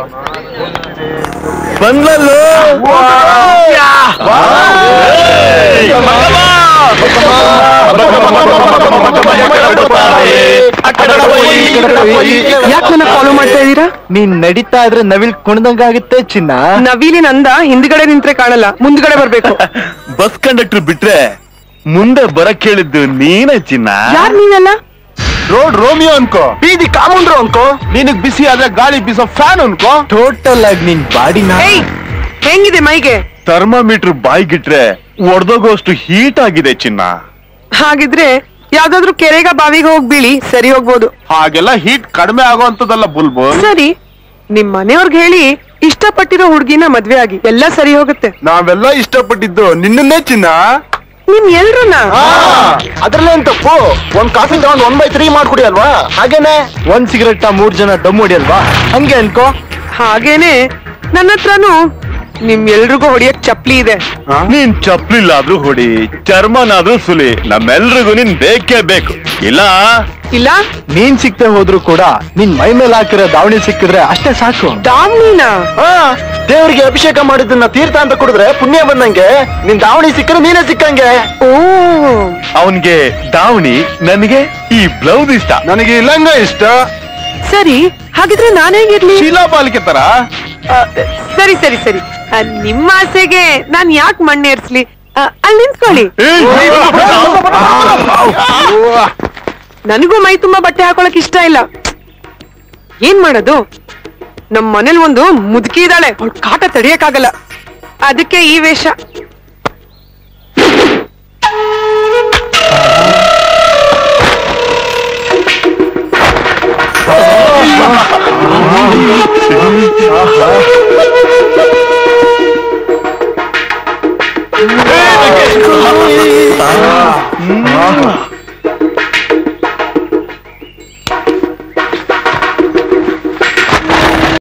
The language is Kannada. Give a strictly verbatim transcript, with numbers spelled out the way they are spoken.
ಬಂದ್ಲಲ್ಲೋ ಯಾಕೆ ನನ್ನ ಫಾಲೋ ಮಾಡ್ತಾ ಇದೀರಾ? ನೀನ್ ನಡೀತಾ ಇದ್ರೆ ನವಿಲ್ ಕುಣ್ದಂಗಾಗುತ್ತೆ ಚಿನ್ನ. ನವಿಲಿನ ಅಂದ ಹಿಂದ್ಗಡೆ ನಿಂತ್ರೆ ಕಾಣಲ್ಲ, ಮುಂದ್ಗಡೆ ಬರ್ಬೇಕು. ಬಸ್ ಕಂಡಕ್ಟರ್ ಬಿಟ್ರೆ ಮುಂದೆ ಬರಕ್ ಹೇಳಿದ್ದು ನೀನೇ ಚಿನ್ನ. ಯಾರ್ ನೀವೆಲ್ಲ? ರೋಡ್ ರೋಮಿಯೋ ಅನ್ಕೋ, ಬೀದಿ ಕಾಮುಂಡ್ರು ಅನ್ಕೋ, ನಿನಗ್ ಬಿಸಿ ಆದ್ರೆ ಗಾಳಿ ಬೀಸೋ ಫ್ಯಾನ್ ಅನ್ಕೋ. ಟೋಟಲ್ ಆಗಿ ನಿನ್ ಬಾಡಿನ ಹೆಂಗಿದೆ ಮೈಗೆ? ಥರ್ಮಾಮೀಟರ್ ಬಾಯ್ಗಿಟ್ರೆ ಒಡ್ದೋಗೋಷ್ಟು ಹೀಟ್ ಆಗಿದೆ ಚಿನ್ನ. ಹಾಗಿದ್ರೆ ಯಾವ್ದಾದ್ರು ಕೆರೆಗ ಬಾವಿಗೆ ಹೋಗ್ ಬೀಳಿ, ಸರಿ ಹೋಗ್ಬೋದು. ಹಾಗೆಲ್ಲ ಹೀಟ್ ಕಡಿಮೆ ಆಗೋಂತದಲ್ಲ ಬುಲ್ಬುಲ್. ಸರಿ, ನಿಮ್ ಮನೆಯವ್ರಿಗೆ ಹೇಳಿ ಇಷ್ಟಪಟ್ಟಿರೋ ಹುಡ್ಗಿನ ಮದ್ವೆ ಆಗಿ, ಎಲ್ಲ ಸರಿ ಹೋಗುತ್ತೆ. ನಾವೆಲ್ಲ ಇಷ್ಟಪಟ್ಟಿದ್ದು ನಿನ್ನನ್ನೇ ಚಿನ್ನ. ನಿಮ್ ಎಲ್ರನ್ನ ಅದ್ರಲ್ಲೇನ್ ತಪ್ಪು? ಒಂದ್ ಕಾಫಿ ತಗೊಂಡ್ ಒನ್ ಬೈ ತ್ರೀ ಮಾಡ್ಕೊಡಿ ಅಲ್ವಾ? ಹಾಗೇನೆ ಒಂದ್ ಸಿಗರೆಟ್ ಮೂರ್ ಜನ ದಮ್ ಹೊಡಿ ಅಲ್ವಾ? ಹಂಗೆ ಅನ್ಕೋ. ಹಾಗೇನೆ ನನ್ನ ಹತ್ರನು ನಿಮ್ ಎಲ್ರಿಗೂ ಹೊಡಿಯಕ್ ಚಪ್ಲಿ ಇದೆ. ನೀನ್ ಚಪ್ಲಿಲ್ಲಾದ್ರೂ ಹೊಡಿ, ಚರ್ಮನಾದ್ರೂ ಸುಲಿ, ನಮ್ಮೆಲ್ರಿಗೂ ನೀನ್ ಬೇಕೇ ಬೇಕು. ಇಲ್ಲ ಇಲ್ಲ ನೀನ್ ಸಿಕ್ತೆ ಹೋದ್ರು ಕೂಡ ನಿನ್ ಮೈ ಮೇಲೆ ಹಾಕಿರೋ ದಾವಣಿ ಸಿಕ್ಕಿದ್ರೆ ಅಷ್ಟೇ ಸಾಕು. ದಾವಣಿನ ದೇವರಿಗೆ ಅಭಿಷೇಕ ಮಾಡಿದ್ದನ್ನ ತೀರ್ಥ ಅಂತ ಕುಡಿದ್ರೆ ಪುಣ್ಯ ಬಂದಂಗೆ. ನಿನ್ ದಾವಣಿ ಸಿಕ್ಕರೆ ನೀನೇ ಸಿಕ್ಕಂಗೆ. ಓ, ಅವನ್ಗೆ ದಾವಣಿ, ನನಗೆ ಈ ಬ್ಲೌಸ್ ಇಷ್ಟ, ನನಗೆ ಲಂಗ ಇಷ್ಟ. ಸರಿ, ಹಾಗಿದ್ರೆ ನಾನೇಗಿರ್ಲಿ? ಶೀಲಾ ಬಾಲಿಕೆ ತರ. ಸರಿ ಸರಿ ಸರಿ, ನಿಮ್ಮ ಆಸೆಗೆ ನಾನ್ ಯಾಕೆ ಮಣ್ಣೇರ್ಸ್ಲಿ? ಅಲ್ಲಿ ನಿಂತ್ಕೊಳ್ಳಿ. ನನಗೂ ಮೈ ತುಂಬಾ ಬಟ್ಟೆ ಹಾಕೊಳಕ್ ಇಷ್ಟ ಇಲ್ಲ. ಏನ್ ಮಾಡೋದು? ನಮ್ ಮನೇಲಿ ಒಂದು ಮುದುಕಿ ಇದ್ದಾಳೆ, ಅವ್ಳ ಕಾಟ ತಡಿಯಕ್ಕಾಗಲ್ಲ. ಅದಕ್ಕೆ ಈ ವೇಷ.